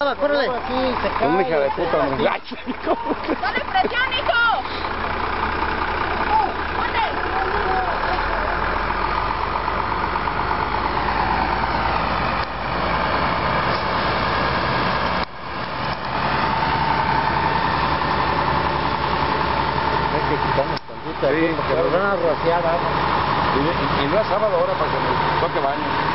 Córrele. Un hija de puta muchacho. ¡Dale presión, hijo! ¡Ponte! Hay que quitarnos tantito Sí, aquí porque nos van a rociar agua. Y no es sábado ahora para que me toque baño.